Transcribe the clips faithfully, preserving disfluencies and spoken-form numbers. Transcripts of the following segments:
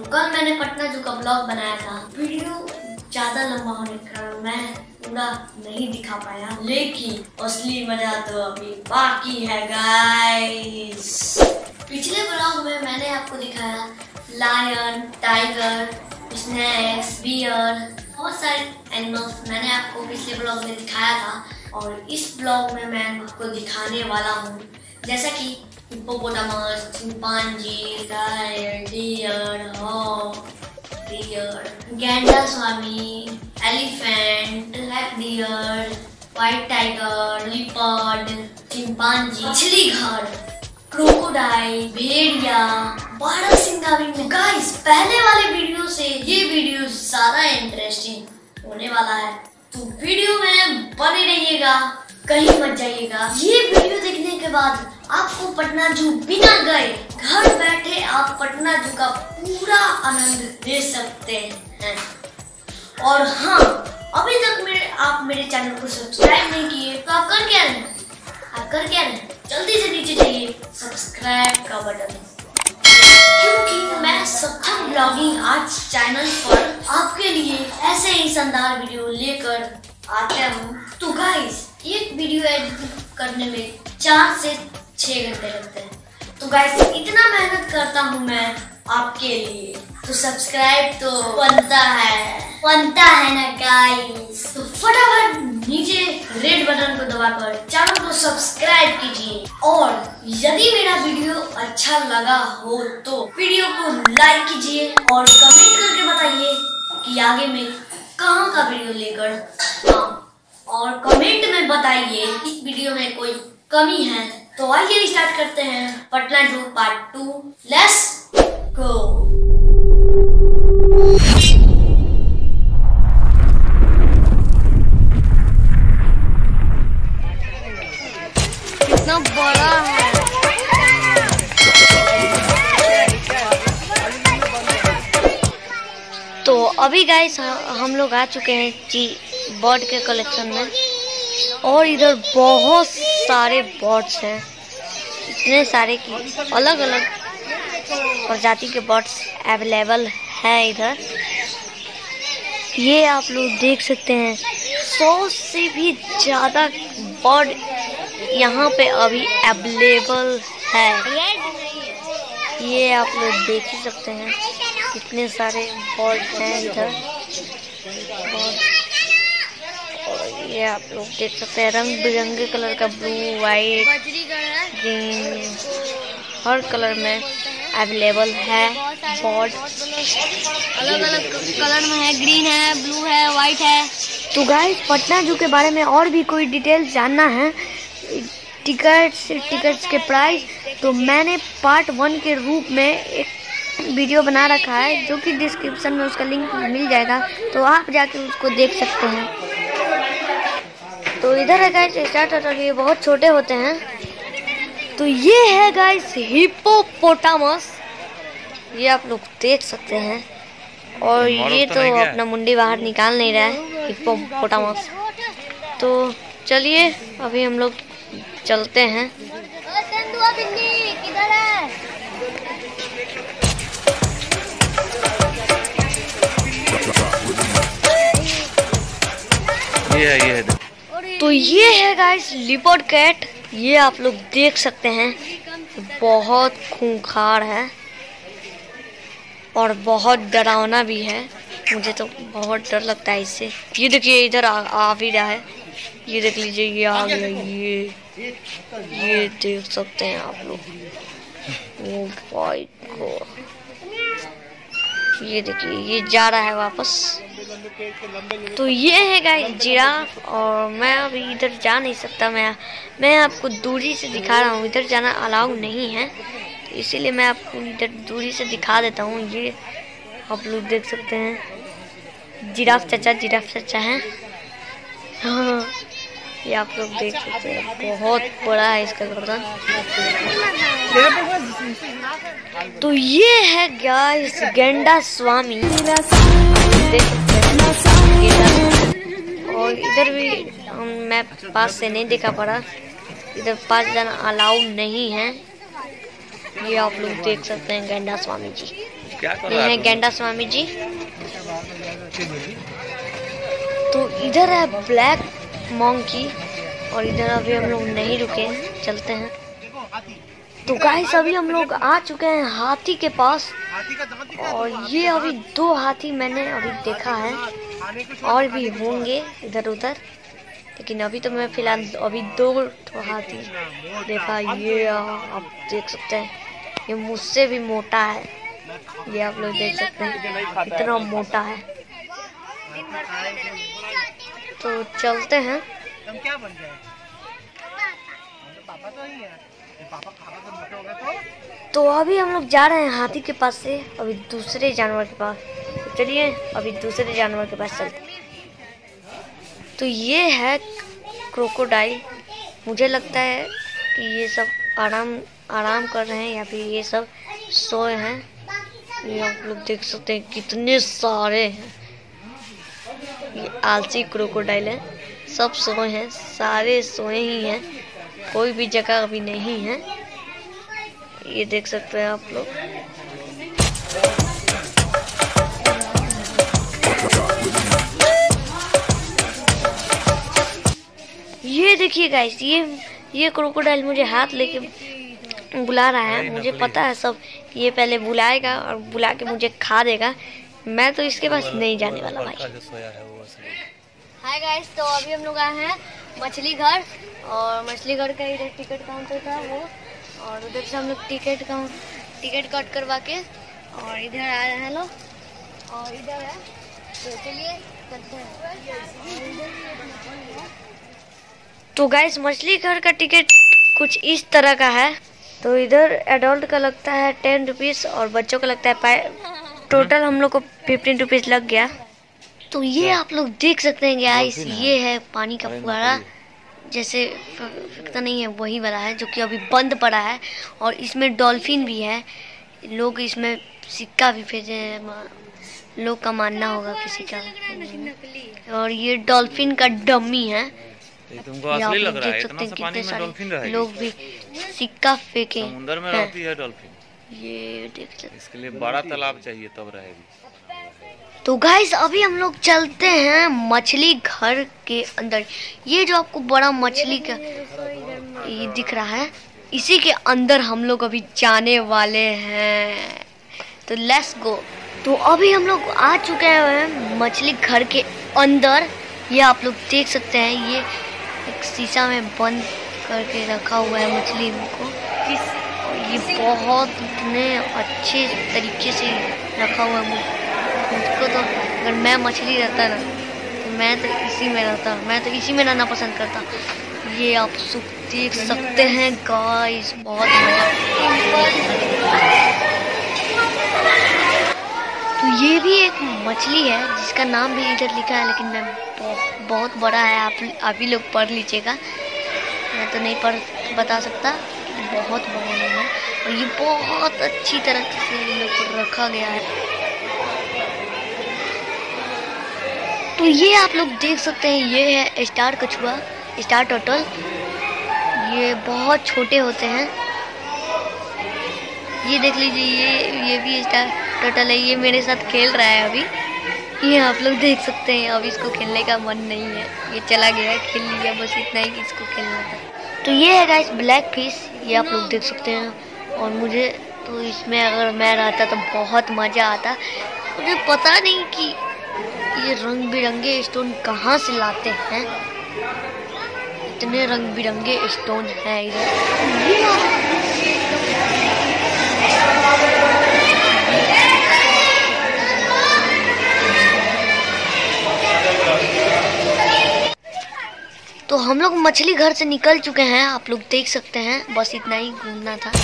कल मैंने पटना जू का ब्लॉग बनाया था। वीडियो ज्यादा लंबा होने के कारण मैं पूरा नहीं दिखा पाया, लेकिन असली मजा तो अभी बाकी है गाइस। पिछले ब्लॉग में मैंने आपको दिखाया लायन, टाइगर, स्नेक्स, बियर, बहुत सारे एनिमल्स मैंने आपको पिछले ब्लॉग में दिखाया था। और इस ब्लॉग में मैं आपको दिखाने वाला हूँ जैसा कि hippopotamus, chimpanzee, tiger, deer, hawk, deer, गैंडा स्वामी, elephant, black deer, white tiger, leopard, chimpanzee, मछली घर, क्रोकोडाइल, भेड़िया, बारहसिंगा भी। गाइस पहले वाले वीडियो से ये वीडियो ज्यादा इंटरेस्टिंग होने वाला है, तो वीडियो में बने रहिएगा, कहीं मत जाइएगा। ये वीडियो देखने के बाद आपको पटना जू बिना गए घर बैठे आप पटना जू का पूरा आनंद ले सकते हैं। और हाँ, अभी तक मेरे आप मेरे चैनल को सब्सक्राइब नहीं किए तो आप कर क्या रहे हैं आप कर क्या रहे हैं जल्दी से नीचे जाइए, सब्सक्राइब का बटन, क्योंकि मैं सक्षम ब्लॉगिंग आज चैनल पर आपके लिए ऐसे ही शानदार वीडियो लेकर आता हूँ। तो गाइस एक वीडियो एडिट करने में चार से छह घंटे लगते हैं, तो गाइस इतना मेहनत करता हूँ मैं आपके लिए, तो सब्सक्राइब तो बनता है बनता है ना गाइस। तो फटाफट नीचे रेड बटन को दबाकर चैनल को सब्सक्राइब कीजिए, और यदि मेरा वीडियो अच्छा लगा हो तो वीडियो को लाइक कीजिए और कमेंट करके बताइए कि आगे मैं कहाँ का वीडियो लेकर आऊं, और कमेंट में बताइए इस वीडियो में कोई कमी है। तो आइए स्टार्ट करते हैं पटना जू पार्ट टू। Let's go. कितना बड़ा है। तो अभी गाइस हम लोग आ चुके हैं जी बर्ड के कलेक्शन में, और इधर बहुत सारे बर्ड्स हैं, इतने सारे कि अलग अलग प्रजाति के बर्ड्स अवेलेबल हैं इधर। ये आप लोग देख सकते हैं सौ से भी ज़्यादा बर्ड यहाँ पे अभी अवेलेबल है। ये आप लोग देख ही सकते हैं कितने सारे बर्ड हैं इधर। और ये आप लोग देख सकते हैं रंग बिरंगे कलर का, ब्लू, वाइट, ग्रीन, हर कलर में अवेलेबल है बर्ड। अलग अलग कलर में है, ग्रीन है, ब्लू है, वाइट है। तो गाइस पटना जू के बारे में और भी कोई डिटेल्स जानना है, टिकट्स टिकट्स के प्राइस, तो मैंने पार्ट वन के रूप में एक वीडियो बना रखा है जो कि डिस्क्रिप्शन में उसका लिंक मिल जाएगा, तो आप जाके उसको देख सकते हैं। तो इधर है गाइस स्टार्टर, ये बहुत छोटे होते हैं। तो ये है गाइस हिप्पोपोटामस, ये आप लोग देख सकते हैं, और ये तो अपना मुंडी बाहर निकाल नहीं रहा है हिप्पोपोटामस। तो चलिए अभी हम लोग चलते हैं। किधर है? ये है, ये है। तो ये है गाइस लिपर्ड कैट, ये आप लोग देख सकते हैं, बहुत खूंखार है और बहुत डरावना भी है, मुझे तो बहुत डर लगता है इससे। ये देखिए इधर आ, आ भी रहा है, ये देख लीजिए, ये आ गया, ये ये देख सकते हैं आप लोग। ओ भाई गॉड, ये देखिए ये जा रहा है वापस। तो ये है गाइस जिराफ, और मैं अभी इधर जा नहीं सकता, मैं मैं आपको दूरी से दिखा रहा हूँ, इधर जाना अलाउ नहीं है, इसीलिए मैं आपको इधर दूरी से दिखा देता हूँ। ये आप लोग देख सकते हैं जिराफ चाचा, जिराफ चाचा हैं। हाँ ये आप लोग देख सकते हैं, बहुत बड़ा है इसका गर्दन। तो ये है गाइस गैंडा स्वामी, देख सकते हैं गेंडा। और इधर भी हम मैं पास से नहीं दिखा पड़ा, इधर पास जाना अलाउ नहीं है। ये आप लोग देख सकते हैं गेंडा स्वामी जी। क्या कर ये रहा है है गेंडा स्वामी जी। तो इधर है ब्लैक मंकी और इधर अभी हम लोग नहीं रुके, चलते हैं। तो गाइस अभी हम लोग आ चुके हैं हाथी के पास और ये अभी दो हाथी मैंने अभी देखा है, और भी होंगे इधर उधर, लेकिन अभी तो मैं फिलहाल अभी दो हाथी देखा। ये आप देख सकते हैं, ये मुझसे भी मोटा है, ये आप लोग देख सकते हैं कितना मोटा है। तो चलते हैं। तो अभी हम लोग जा रहे हैं हाथी के पास से अभी दूसरे जानवर के पास। तो चलिए अभी दूसरे जानवर के पास चलते हैं। तो ये है क्रोकोडाइल। मुझे लगता है कि ये सब आराम आराम कर रहे हैं या फिर ये सब सोए हैं। ये आप लोग देख सकते हैं कितने सारे हैं। ये आलसी क्रोकोडाइल है, सब सोए हैं, सारे सोए ही हैं, कोई भी जगह अभी नहीं है। ये देख सकते हैं आप लोग। ये देखिए गाइस, ये ये क्रोकोडाइल मुझे हाथ लेके बुला रहा है। मुझे पता है सब, ये पहले बुलाएगा और बुला के मुझे खा देगा। मैं तो इसके पास नहीं जाने वाला भाई। हाय गाइस, तो अभी हम लोग आए हैं मछली घर, और मछली घर का इधर टिकट काउंटर था वो, और उधर से हम लोग टिकट काउंट टिकट कट करवा के और इधर आ रहे हैं लोग, और इधर है। तो चलिए चलते हैं। तो गाइस मछली घर का टिकट कुछ इस तरह का है। तो इधर एडल्ट का लगता है टेन रुपीज़ और बच्चों का लगता है फाइव। टोटल हम लोग को फिफ्टीन रुपीज़ लग गया। तो ये आप लोग देख सकते हैं गाइस, ये है पानी का फुहारा, जैसे फिकता नहीं है वही वाला है जो कि अभी बंद पड़ा है, और इसमें डॉल्फिन भी है। लोग इसमें सिक्का भी भेजे हैं, लोग का मानना होगा किसी का। और ये डॉल्फिन का डमी है। तुमको असली लग रहा है, इतना सा पानी में डॉल्फिन रहेगी। लोग भी सिक्का फेंके, समुद्र में रहती है डॉल्फिन। ये देख सकते, इसके लिए बड़ा तालाब चाहिए तब रहेगी। तो गाइस अभी हम लोग चलते हैं मछली घर के अंदर। ये जो आपको बड़ा मछली का ये दिख रहा है, इसी के अंदर हम लोग अभी जाने वाले हैं। तो लेट्स गो। तो अभी हम लोग आ चुके हैं मछली घर के अंदर। ये आप लोग देख सकते हैं, ये एक शीशा में बंद करके रखा हुआ है मछली को। ये बहुत इतने अच्छे तरीके से रखा हुआ है। मुझको तो अगर मैं मछली रहता ना तो मैं तो इसी में रहता, मैं तो इसी में रहना पसंद करता। ये आप सब देख सकते हैं गाइस, बहुत मजा। तो ये भी एक मछली है जिसका नाम भी इधर लिखा है, लेकिन मैं बहुत बड़ा है, आप आप ही लोग पढ़ लीजिएगा, मैं तो नहीं पढ़ बता सकता। बहुत बड़ा नाम है और ये बहुत अच्छी तरह से इन लोग को रखा गया है। तो ये आप लोग देख सकते हैं, ये है स्टार कछुआ, स्टार टर्टल। ये बहुत छोटे होते हैं। ये देख लीजिए, ये ये भी स्टार टर्टल है। ये मेरे साथ खेल रहा है अभी, ये आप लोग देख सकते हैं। अब इसको खेलने का मन नहीं है, ये चला गया, खेल लिया, बस इतना ही कि इसको खेलना था। तो ये है गाइस ब्लैक फिश, ये आप लोग देख सकते हैं। और मुझे तो इसमें अगर मैं रहता तो बहुत मज़ा आता। मुझे पता नहीं कि ये रंग बिरंगे स्टोन कहाँ से लाते हैं, इतने रंग बिरंगे स्टोन हैं इधर। तो हम लोग मछली घर से निकल चुके हैं, आप लोग देख सकते हैं, बस इतना ही घूमना था।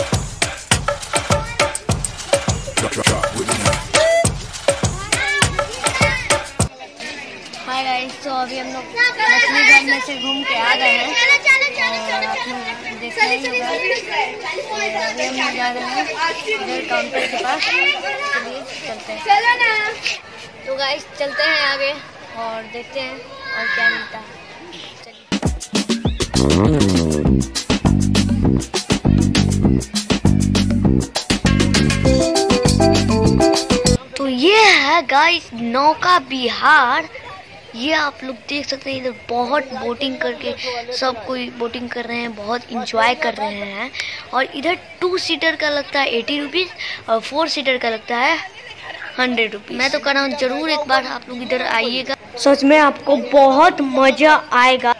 हाय गाइस, तो अभी हम लोग मछली घर में से घूम के आ गए हैं और आप लोग देख रहे हैं अभी हम लोग जा रहे हैं इधर काउंटर के पास। चलिए चलते हैं। तो गाइस चलते हैं आगे और देखते हैं और क्या मिलता है। चलिए। है गाइस नौका विहार। ये आप लोग देख सकते हैं, इधर बहुत बोटिंग करके सब कोई बोटिंग कर रहे हैं, बहुत इंजॉय कर रहे हैं। और इधर टू सीटर का लगता है एटी रुपीज़ और फोर सीटर का लगता है हंड्रेड रुपीज़। मैं तो कह रहा हूँ जरूर एक बार आप लोग इधर आइएगा, सच में आपको बहुत मजा आएगा।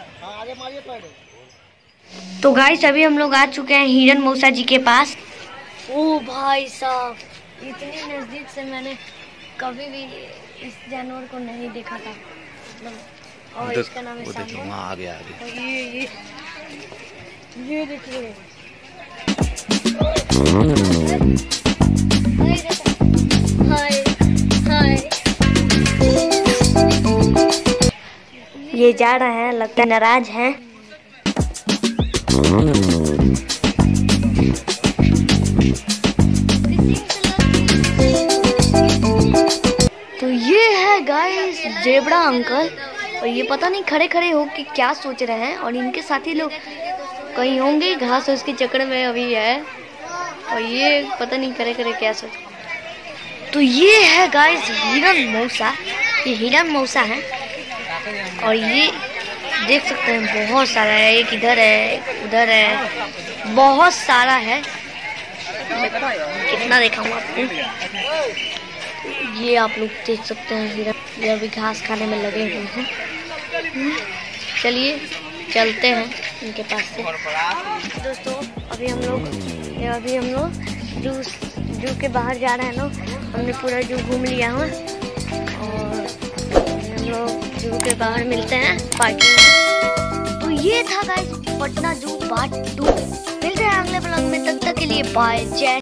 तो गाइस अभी हम लोग आ चुके हैं हिरन मौसा जी के पास। ओ भाई साहब, इतनी नज़दीक से मैंने कभी भी इस जानवर को नहीं देखा था। और इसका नाम है सांभो। आगे आगे और ये ये ये देखिए, हाय हाय। ये जा रहे हैं, लगता है नाराज हैं। तो ये है गाइस जेबड़ा अंकल, और ये पता नहीं खड़े खड़े हो के क्या सोच रहे हैं। और इनके साथी लोग कहीं होंगे, घास उसके चक्कर में अभी है, और ये पता नहीं खड़े खड़े क्या सोच। तो ये है गाइस हिरन मौसा, ये हिरन मौसा है। और ये देख सकते हैं बहुत सारा है, एक इधर है एक उधर है, बहुत सारा है। कितना दिखाऊंगा आपको, ये आप लोग देख सकते हैं हिरन, ये अभी घास खाने में लगे हुए हैं। चलिए चलते हैं इनके पास से। दोस्तों अभी हम लोग अभी हम लोग जू जू के बाहर जा रहे हैं लोग। हमने पूरा जू घूम लिया है और हम लोग जू के बाहर मिलते हैं पार्किंग में। तो ये था गाइस पटना जू पार्ट टू। मिलते हैं अगले ब्लॉग में, तब तक के लिए बाय, जय।